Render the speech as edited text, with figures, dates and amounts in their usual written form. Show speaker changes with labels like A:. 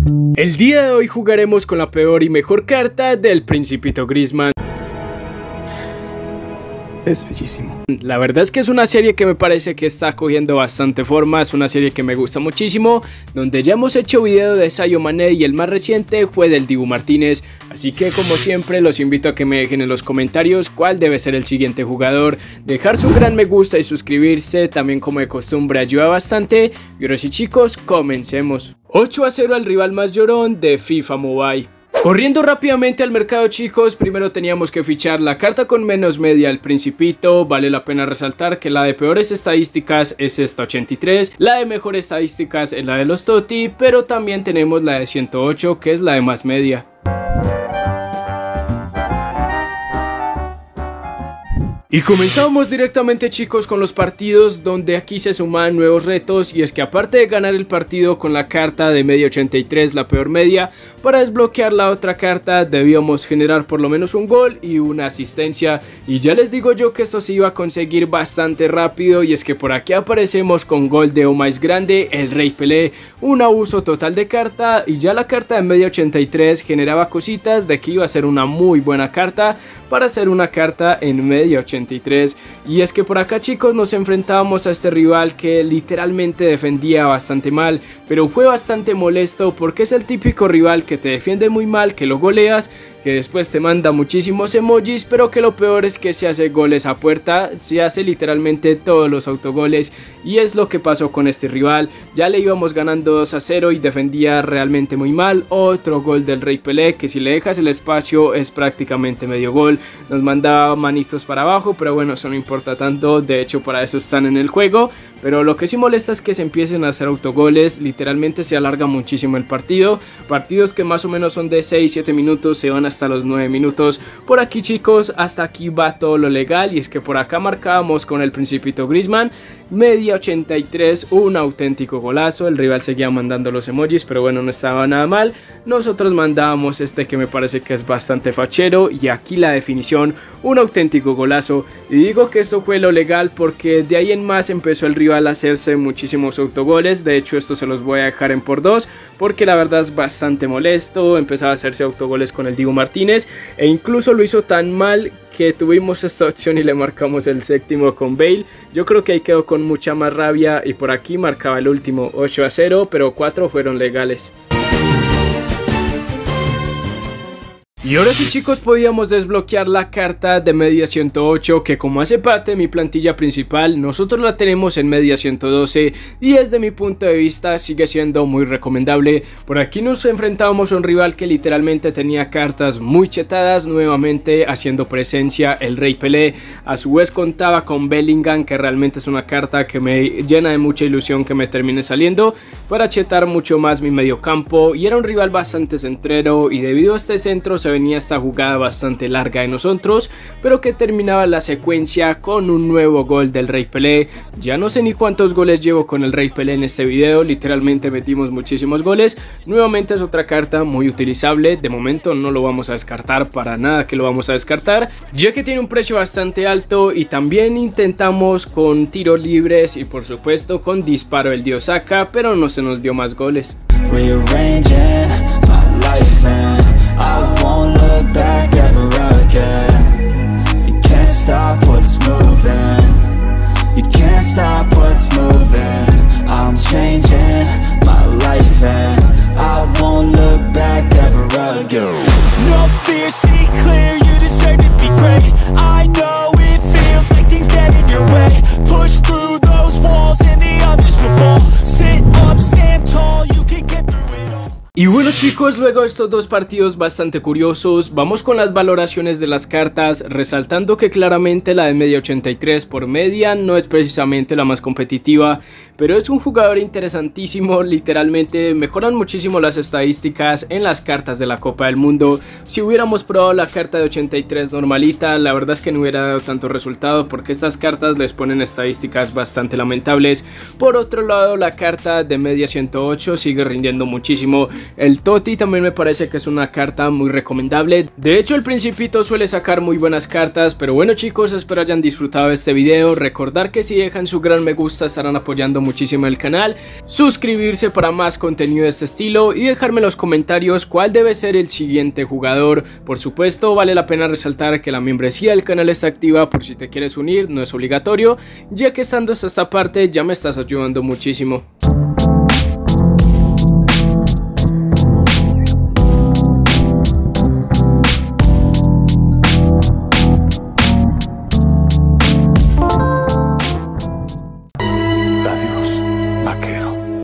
A: El día de hoy jugaremos con la peor y mejor carta del Principito Griezmann.
B: Es bellísimo.
A: La verdad es que es una serie que me parece que está cogiendo bastante forma, es una serie que me gusta muchísimo, donde ya hemos hecho video de Sadio Mané y el más reciente fue del Dibu Martínez, así que como siempre los invito a que me dejen en los comentarios cuál debe ser el siguiente jugador, dejar su gran me gusta y suscribirse, también como de costumbre ayuda bastante, y ahora sí chicos, comencemos. 8-0 al rival más llorón de FIFA Mobile. Corriendo rápidamente al mercado chicos, primero teníamos que fichar la carta con menos media al Principito. Vale la pena resaltar que la de peores estadísticas es esta 83, la de mejores estadísticas es la de los Totti, pero también tenemos la de 108 que es la de más media. Y comenzamos directamente chicos con los partidos, donde aquí se suman nuevos retos, y es que aparte de ganar el partido con la carta de media 83, la peor media, para desbloquear la otra carta debíamos generar por lo menos un gol y una asistencia, y ya les digo yo que esto se iba a conseguir bastante rápido, y es que por aquí aparecemos con gol de O más grande, el Rey Pelé, un abuso total de carta, y ya la carta de media 83 generaba cositas de que iba a ser una muy buena carta para hacer una carta en media 83. Y es que por acá chicos nos enfrentábamos a este rival que literalmente defendía bastante mal, pero fue bastante molesto porque es el típico rival que te defiende muy mal, que lo goleas, que después te manda muchísimos emojis, pero que lo peor es que se hace goles a puerta, se hace literalmente todos los autogoles, y es lo que pasó con este rival. Ya le íbamos ganando 2-0 y defendía realmente muy mal. Otro gol del Rey Pelé que si le dejas el espacio es prácticamente medio gol, nos mandaba manitos para abajo, pero bueno, eso no importa tanto, de hecho para eso están en el juego. Pero lo que sí molesta es que se empiecen a hacer autogoles, literalmente se alarga muchísimo el partido. Partidos que más o menos son de 6-7 minutos se van hasta los 9 minutos. Por aquí chicos, hasta aquí va todo lo legal, y es que por acá marcábamos con el Principito Griezmann, media 83, un auténtico golazo. El rival seguía mandando los emojis, pero bueno, no estaba nada mal. Nosotros mandábamos este que me parece que es bastante fachero, y aquí la definición, un auténtico golazo. Y digo que esto fue lo legal porque de ahí en más empezó el rival a hacerse muchísimos autogoles. De hecho esto se los voy a dejar en por 2 porque la verdad es bastante molesto. Empezaba a hacerse autogoles con el Dibu Martínez, e incluso lo hizo tan mal que tuvimos esta opción y le marcamos el séptimo con Bale. Yo creo que ahí quedó con mucha más rabia, y por aquí marcaba el último 8-0, pero 4 fueron legales. Y ahora sí chicos, podíamos desbloquear la carta de media 108, que como hace parte de mi plantilla principal, nosotros la tenemos en media 112, y desde mi punto de vista sigue siendo muy recomendable. Por aquí nos enfrentábamos a un rival que literalmente tenía cartas muy chetadas, nuevamente haciendo presencia el Rey Pelé. A su vez contaba con Bellingham, que realmente es una carta que me llena de mucha ilusión que me termine saliendo para chetar mucho más mi mediocampo, y era un rival bastante centrero, y debido a este centro se venía esta jugada bastante larga de nosotros, pero que terminaba la secuencia con un nuevo gol del Rey Pelé. Ya no sé ni cuántos goles llevo con el Rey Pelé en este video, literalmente metimos muchísimos goles. Nuevamente es otra carta muy utilizable, de momento no lo vamos a descartar, para nada que lo vamos a descartar, ya que tiene un precio bastante alto, y también intentamos con tiros libres y por supuesto con disparo del Dios Saka, pero no se nos dio más goles.
C: I won't look back ever again. You can't stop what's moving. You can't stop what's moving. I'm changing my life and I won't look back ever again. No fear, see clear, you deserve to be great. I know it feels like things get in your way. Push through those walls and the others will fall. Sit up, stand tall, you can get through it all.
A: Y bueno chicos, luego de estos dos partidos bastante curiosos, vamos con las valoraciones de las cartas, resaltando que claramente la de media 83 por media no es precisamente la más competitiva, pero es un jugador interesantísimo. Literalmente mejoran muchísimo las estadísticas en las cartas de la Copa del Mundo. Si hubiéramos probado la carta de 83 normalita, la verdad es que no hubiera dado tanto resultado, porque estas cartas les ponen estadísticas bastante lamentables. Por otro lado, la carta de media 108 sigue rindiendo muchísimo. El Toti también me parece que es una carta muy recomendable. De hecho, el Principito suele sacar muy buenas cartas. Pero bueno chicos, espero hayan disfrutado de este video. Recordar que si dejan su gran me gusta estarán apoyando muchísimo el canal. Suscribirse para más contenido de este estilo y dejarme en los comentarios cuál debe ser el siguiente jugador. Por supuesto, vale la pena resaltar que la membresía del canal está activa por si te quieres unir, no es obligatorio, ya que estando hasta esta parte ya me estás ayudando muchísimo.